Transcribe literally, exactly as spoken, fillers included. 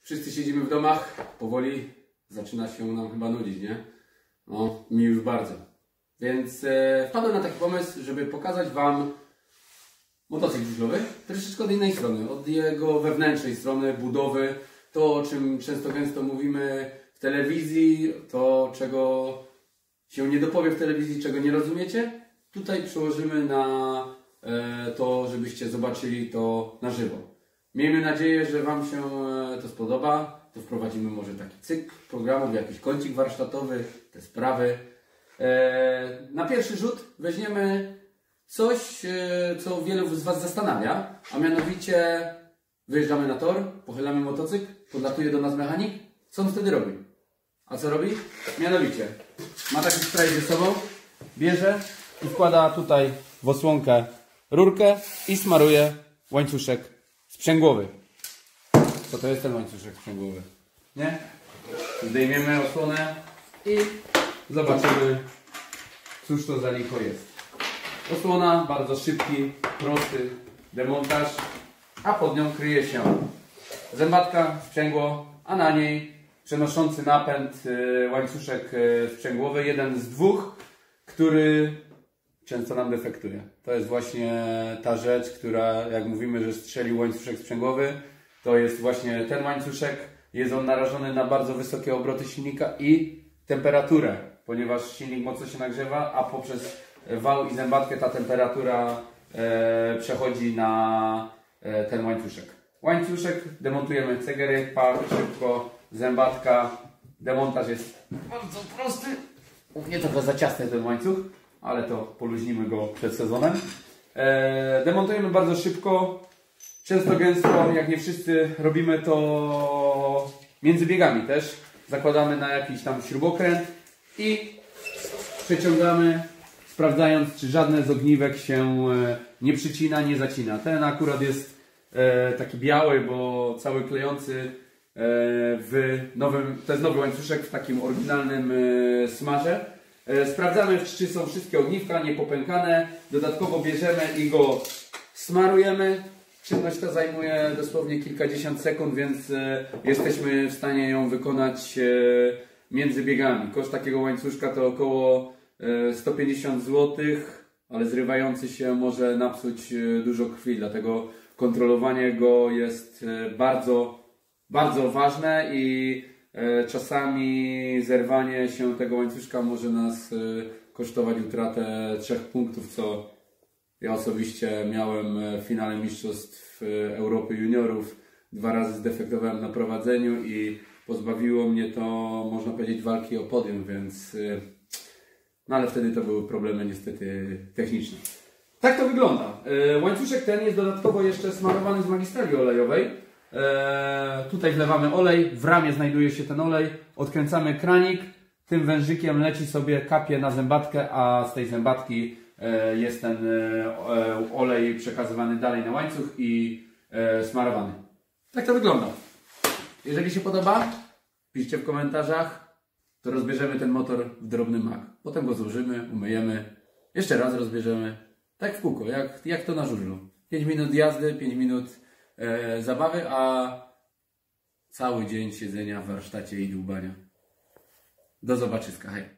Wszyscy siedzimy w domach, powoli zaczyna się nam chyba nudzić, nie? No, mi już bardzo. Więc e, wpadłem na taki pomysł, żeby pokazać Wam motocykl żużlowy troszeczkę od innej strony, od jego wewnętrznej strony, budowy, to o czym często gęsto mówimy w telewizji, to czego się nie dopowie w telewizji, czego nie rozumiecie. Tutaj przełożymy na e, to, żebyście zobaczyli to na żywo. Miejmy nadzieję, że Wam się to spodoba. To wprowadzimy może taki cykl programów, jakiś kącik warsztatowy, te sprawy. E, na pierwszy rzut weźmiemy coś, e, co wielu z Was zastanawia, a mianowicie wyjeżdżamy na tor, pochylamy motocykl, podlatuje do nas mechanik. Co on wtedy robi? A co robi? Mianowicie ma taki spray ze sobą, bierze i wkłada tutaj w osłonkę rurkę i smaruje łańcuszek sprzęgłowy. Co to jest ten łańcuszek sprzęgłowy? Nie? Zdejmiemy osłonę i zobaczymy, cóż to za licho jest. Osłona, bardzo szybki, prosty demontaż, a pod nią kryje się zębatka, sprzęgło, a na niej przenoszący napęd łańcuszek sprzęgłowy, jeden z dwóch, który często nam defektuje. To jest właśnie ta rzecz, która, jak mówimy, że strzelił łańcuszek sprzęgłowy, to jest właśnie ten łańcuszek. Jest on narażony na bardzo wysokie obroty silnika i temperaturę, ponieważ silnik mocno się nagrzewa, a poprzez wał i zębatkę ta temperatura e, przechodzi na e, ten łańcuszek. Łańcuszek, demontujemy cegery, par, szybko, zębatka. Demontaż jest bardzo prosty. Nie trochę za ciasny ten łańcuch, ale to poluźnimy go przed sezonem. E, demontujemy bardzo szybko. Często gęsto, jak nie wszyscy, robimy to między biegami też. Zakładamy na jakiś tam śrubokręt i przeciągamy, sprawdzając, czy żadne z ogniwek się nie przycina, nie zacina. Ten akurat jest e, taki biały, bo cały klejący e, w nowym, to jest nowy łańcuszek w takim oryginalnym e, smarze. E, sprawdzamy, czy są wszystkie ogniwka niepopękane. Dodatkowo bierzemy i go smarujemy. Czynność ta zajmuje dosłownie kilkadziesiąt sekund, więc e, jesteśmy w stanie ją wykonać e, między biegami. Koszt takiego łańcuszka to około e, sto pięćdziesiąt złotych, ale zrywający się może napsuć e, dużo krwi, dlatego kontrolowanie go jest e, bardzo, bardzo ważne i e, czasami zerwanie się tego łańcuszka może nas e, kosztować utratę trzech punktów, co ja osobiście miałem w finale Mistrzostw Europy Juniorów. Dwa razy zdefektowałem na prowadzeniu i pozbawiło mnie to, można powiedzieć, walki o podium, więc no ale wtedy to były problemy niestety techniczne. Tak to wygląda. Łańcuszek ten jest dodatkowo jeszcze smarowany z magistrali olejowej. Tutaj wlewamy olej, w ramie znajduje się ten olej, odkręcamy kranik, tym wężykiem leci sobie, kapie na zębatkę, a z tej zębatki jest ten olej przekazywany dalej na łańcuch i smarowany. Tak to wygląda. Jeżeli się podoba, piszcie w komentarzach, to rozbierzemy ten motor w drobny mak. Potem go złożymy, umyjemy, jeszcze raz rozbierzemy. Tak w kółko, jak, jak to na żużlu. pięć minut jazdy, pięć minut e, zabawy, a cały dzień siedzenia w warsztacie i dłubania. Do zobaczyska, hej.